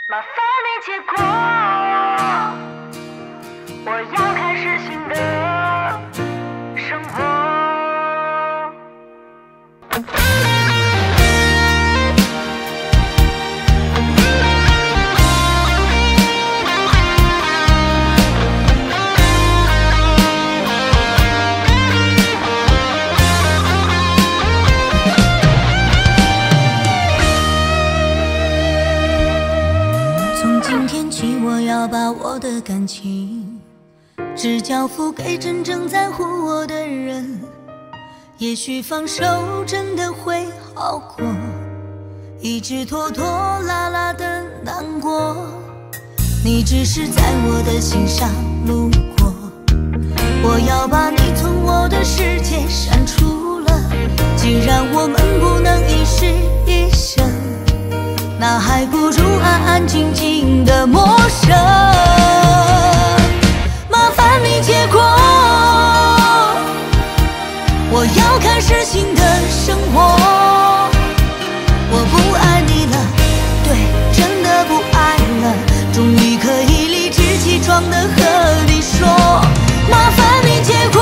麻烦你借过，我要开始新的生活。 今天起，我要把我的感情只交付给真正在乎我的人。也许放手真的会好过，一直拖拖拉拉的难过。你只是在我的心上路过，我要把你从我的世界删除了。既然我们不能一世一生，那还不如安安静静的陌生。麻烦你借过，我要开始新的生活。我不爱你了，对，真的不爱了，终于可以理直气壮的和你说，麻烦你借过，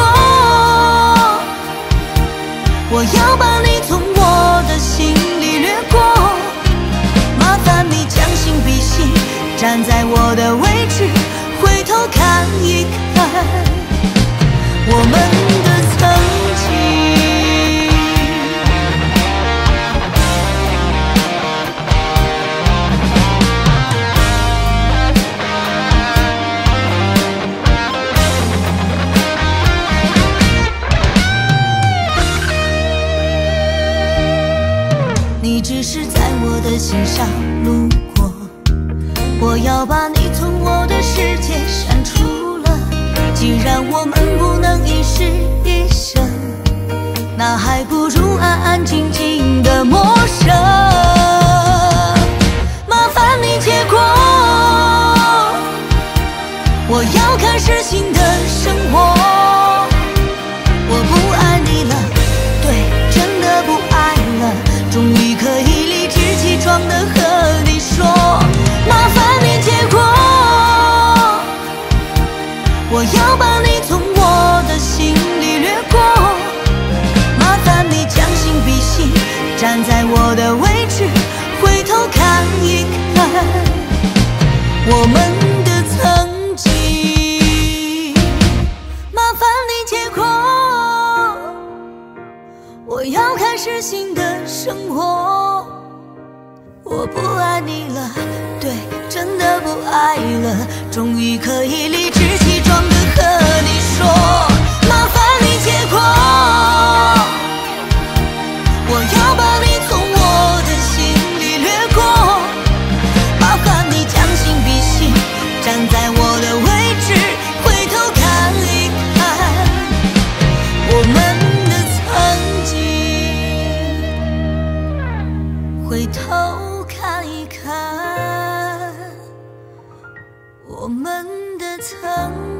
我要把你从我的心里掠过。麻烦你将心比心，站在我的位置，回头看一看我们的曾经。你只是在我的心上路过，我要把你从我的世界删除了。既然我们不能一世一生，那还不如安安静静的陌生。麻烦你借过，我要开始新的生活。我不爱你了，对，真的不爱了，终于可以理直气壮的和你说，麻烦你借过，我要把你从我的心里掠过。麻烦你将心比心，站在我的位置，回头看一看我们的曾经。麻烦你借过，我要开始新的生活。我不爱你了，对，真的不爱了，终于可以理直气壮的和你说，麻烦你借过，我要把你从我的心里掠过。麻烦你将心比心，站在我的位置，回头看一看我们的曾经。回头看一看我们的曾经。